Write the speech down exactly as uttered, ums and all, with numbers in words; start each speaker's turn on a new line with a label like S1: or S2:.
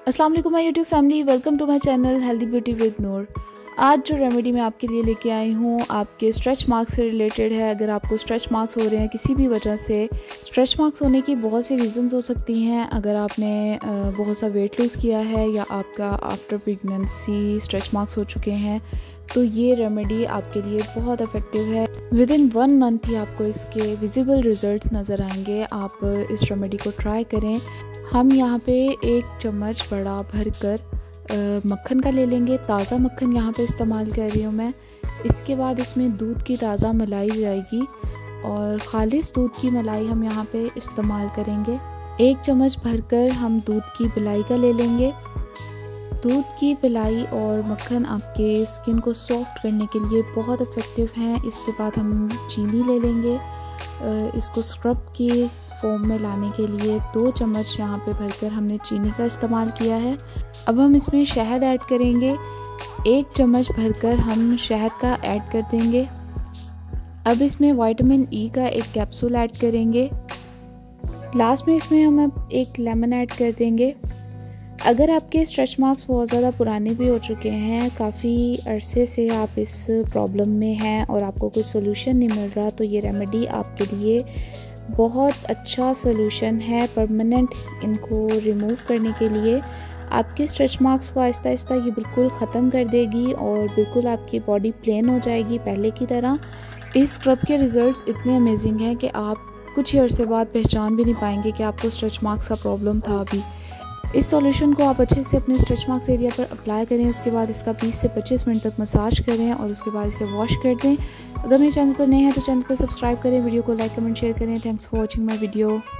S1: अस्सलाम वालेकुम my YouTube family, welcome to my channel healthy beauty with Noor. आज जो रेमेडी मैं आपके लिए लेके आई हूँ आपके स्ट्रेच मार्क्स से रिलेटेड है। अगर आपको स्ट्रेच मार्क्स हो रहे हैं किसी भी वजह से, स्ट्रेच मार्क्स होने की बहुत सी रीज़न्स हो सकती हैं। अगर आपने बहुत सा वेट लूज़ किया है या आपका आफ्टर प्रेगनेंसी स्ट्रेच मार्क्स हो चुके हैं तो ये रेमेडी आपके लिए बहुत इफ़ेक्टिव है। विद इन वन मंथ ही आपको इसके विजिबल रिज़ल्ट्स नज़र आएंगे। आप इस रेमेडी को ट्राई करें। हम यहाँ पे एक चम्मच बड़ा भर कर मक्खन का ले लेंगे। ताज़ा मक्खन यहाँ पे इस्तेमाल कर रही हूँ मैं। इसके बाद इसमें दूध की ताज़ा मलाई जाएगी और ख़ालिस दूध की मलाई हम यहाँ पे इस्तेमाल करेंगे। एक चम्मच भरकर हम दूध की पिलाई का ले लेंगे। दूध की पिलाई और मक्खन आपके स्किन को सॉफ्ट करने के लिए बहुत इफ़ेक्टिव हैं। इसके बाद हम चीनी ले लेंगे। इसको स्क्रब की फॉर्म में लाने के लिए दो चम्मच यहाँ पे भरकर हमने चीनी का इस्तेमाल किया है। अब हम इसमें शहद ऐड करेंगे। एक चम्मच भरकर हम शहद का ऐड कर देंगे। अब इसमें विटामिन ई का एक कैप्सूल ऐड करेंगे। लास्ट में इसमें हम अब एक लेमन ऐड कर देंगे। अगर आपके स्ट्रेच मार्क्स बहुत ज़्यादा पुराने भी हो चुके हैं, काफ़ी अरसे से आप इस प्रॉब्लम में हैं और आपको कोई सोल्यूशन नहीं मिल रहा, तो ये रेमेडी आपके लिए बहुत अच्छा सोल्यूशन है परमानेंट इनको रिमूव करने के लिए। आपके स्ट्रेच मार्क्स को आहिस्ता आहिस्ता ये बिल्कुल ख़त्म कर देगी और बिल्कुल आपकी बॉडी प्लेन हो जाएगी पहले की तरह। इस स्क्रब के रिज़ल्ट्स इतने अमेजिंग हैं कि आप कुछ ही अरसे बाद पहचान भी नहीं पाएंगे कि आपको स्ट्रेच मार्क्स का प्रॉब्लम था अभी। इस सॉल्यूशन को आप अच्छे से अपने स्ट्रेच मार्क्स एरिया पर अप्लाई करें। उसके बाद इसका बीस से पच्चीस मिनट तक मसाज करें और उसके बाद इसे वॉश कर दें। अगर मेरे चैनल पर नए हैं तो चैनल को सब्सक्राइब करें, वीडियो को लाइक कमेंट शेयर करें। Thanks for watching my video.